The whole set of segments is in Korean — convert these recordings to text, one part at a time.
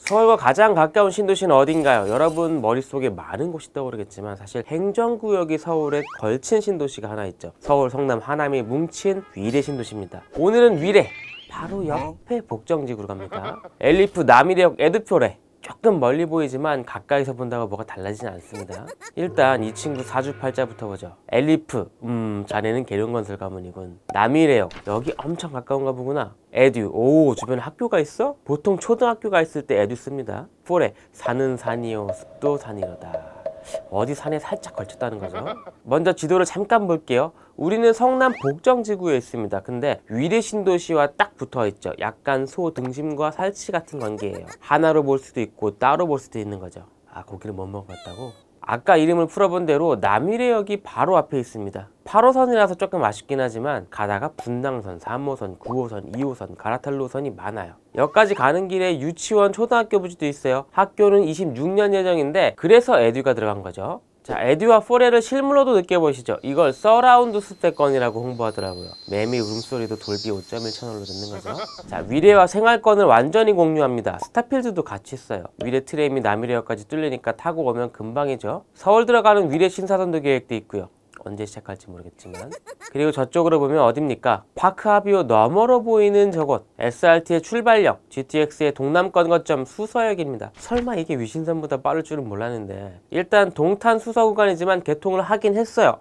서울과 가장 가까운 신도시는 어딘가요? 여러분 머릿속에 많은 곳이 떠오르겠지만 사실 행정구역이 서울에 걸친 신도시가 하나 있죠. 서울, 성남, 하남이 뭉친 위례 신도시입니다. 오늘은 위례 바로 옆에 복정지구로 갑니다. 엘리프, 남이래역, 에듀표레. 조금 멀리 보이지만 가까이서 본다고 뭐가 달라지진 않습니다. 일단 이 친구 사주팔자부터 보죠. 엘리프, 자네는 계룡건설 가문이군. 남이래역, 여기 엄청 가까운가 보구나. 에듀, 오, 주변에 학교가 있어? 보통 초등학교가 있을 때 에듀 씁니다. 포레, 산은 산이요 숲도 산이로다. 어디 산에 살짝 걸쳤다는 거죠. 먼저 지도를 잠깐 볼게요. 우리는 성남 복정지구에 있습니다. 근데 위례 신도시와 딱 붙어 있죠. 약간 소 등심과 살치 같은 관계예요. 하나로 볼 수도 있고 따로 볼 수도 있는 거죠. 아, 고기를 못 먹어봤다고? 아까 이름을 풀어본 대로 남이래역이 바로 앞에 있습니다. 8호선이라서 조금 아쉽긴 하지만 가다가 분당선, 3호선, 9호선, 2호선, 갈아탈 노선이 많아요. 역까지 가는 길에 유치원, 초등학교 부지도 있어요. 학교는 26년 예정인데 그래서 에듀가 들어간 거죠. 자, 에듀와 포레를 실물로도 느껴보시죠. 이걸 서라운드 숲세권이라고 홍보하더라고요. 매미 울음소리도 돌비 5.1채널로 듣는 거죠. 자, 위례와 생활권을 완전히 공유합니다. 스타필드도 같이 있어요. 위례 트램이 남이래역까지 뚫리니까 타고 오면 금방이죠. 서울 들어가는 위례 신사선도 계획도 있고요. 언제 시작할지 모르겠지만. 그리고 저쪽으로 보면 어딥니까? 파크하비오 너머로 보이는 저곳, SRT의 출발역, GTX의 동남권 거점 수서역입니다. 설마 이게 위신선보다 빠를 줄은 몰랐는데 일단 동탄 수서 구간이지만 개통을 하긴 했어요.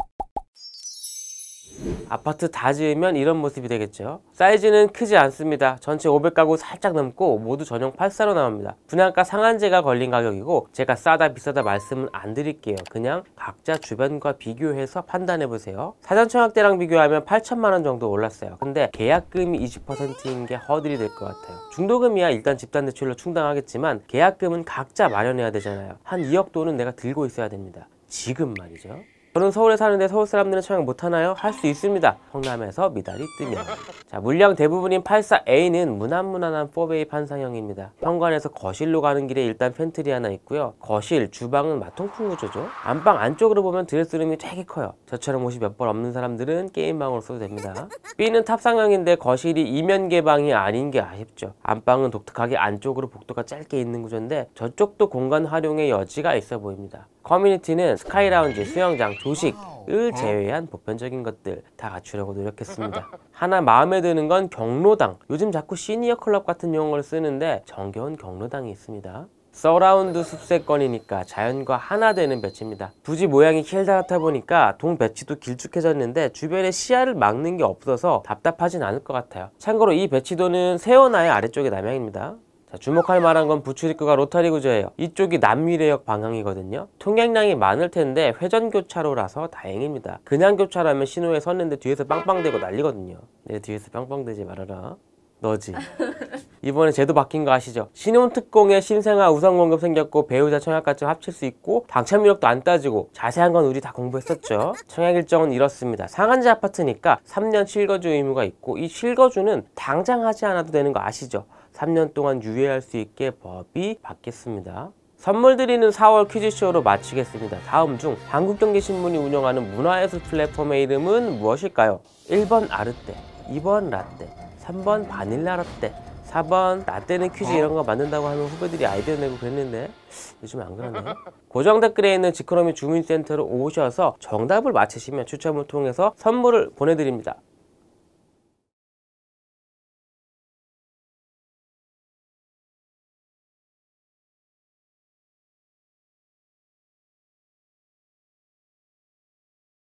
아파트 다 지으면 이런 모습이 되겠죠. 사이즈는 크지 않습니다. 전체 500가구 살짝 넘고 모두 전용 8사로 나옵니다. 분양가 상한제가 걸린 가격이고 제가 싸다 비싸다 말씀은 안 드릴게요. 그냥 각자 주변과 비교해서 판단해보세요. 사전 청약대랑 비교하면 8천만원 정도 올랐어요. 근데 계약금이 20%인 게 허들이 될 것 같아요. 중도금이야 일단 집단대출로 충당하겠지만 계약금은 각자 마련해야 되잖아요. 한 2억 돈은 내가 들고 있어야 됩니다. 지금 말이죠. 저는 서울에 사는데 서울 사람들은 청약 못하나요? 할 수 있습니다. 성남에서 미달이 뜨면. 자, 물량 대부분인 84A는 무난무난한 4베이 판상형입니다. 현관에서 거실로 가는 길에 일단 팬트리 하나 있고요. 거실, 주방은 마통풍 구조죠. 안방 안쪽으로 보면 드레스룸이 되게 커요. 저처럼 옷이 몇 벌 없는 사람들은 게임방으로 써도 됩니다. B는 탑상형인데 거실이 이면 개방이 아닌 게 아쉽죠. 안방은 독특하게 안쪽으로 복도가 짧게 있는 구조인데 저쪽도 공간 활용의 여지가 있어 보입니다. 커뮤니티는 스카이라운지, 수영장, 조식을 제외한 보편적인 것들 다 갖추려고 노력했습니다. 하나 마음에 드는 건 경로당. 요즘 자꾸 시니어 클럽 같은 용어를 쓰는데 정겨운 경로당이 있습니다. 서라운드 숲세권이니까 자연과 하나 되는 배치입니다. 부지 모양이 길다랗다 보니까 동 배치도 길쭉해졌는데 주변에 시야를 막는 게 없어서 답답하진 않을 것 같아요. 참고로 이 배치도는 세워나의 아래쪽의 남향입니다. 자, 주목할 만한 건 부출입구가 로터리 구조예요. 이쪽이 남위례역 방향이거든요. 통행량이 많을 텐데 회전교차로라서 다행입니다. 그냥 교차라면 신호에 섰는데 뒤에서 빵빵대고 난리거든요. 내 뒤에서 빵빵대지 말아라. 너지. 이번에 제도 바뀐 거 아시죠? 신혼특공에 신생아 우선공급 생겼고 배우자 청약까지 합칠 수 있고 당첨 이력도 안 따지고 자세한 건 우리 다 공부했었죠. 청약 일정은 이렇습니다. 상한제 아파트니까 3년 실거주 의무가 있고 이 실거주는 당장 하지 않아도 되는 거 아시죠? 3년 동안 유예할 수 있게 법이 바뀌었습니다. 선물 드리는 4월 퀴즈쇼로 마치겠습니다. 다음 중 한국경제신문이 운영하는 문화예술 플랫폼의 이름은 무엇일까요? 1번 아르떼, 2번 라떼, 3번 바닐라 라떼, 4번 라떼는 퀴즈 이런 거 만든다고 하면 후배들이 아이디어 내고 그랬는데 요즘 안 그러네. 고정 댓글에 있는 지크로미 주민센터로 오셔서 정답을 맞히시면 추첨을 통해서 선물을 보내드립니다.